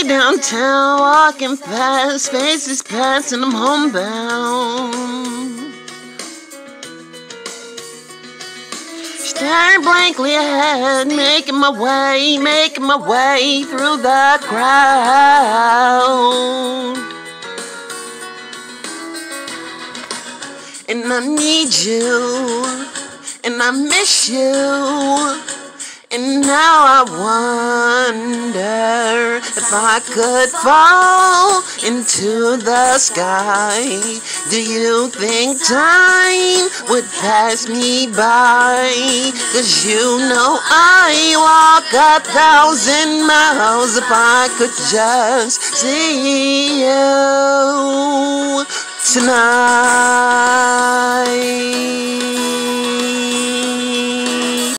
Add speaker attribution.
Speaker 1: downtown, walking fast, faces passing, I'm homebound. Staring blankly ahead, making my way through the crowd. And I need you, and I miss you. And now I wonder if I could fall into the sky. Do you think time would pass me by? 'Cause you know I walk 1,000 miles if I could just see you tonight.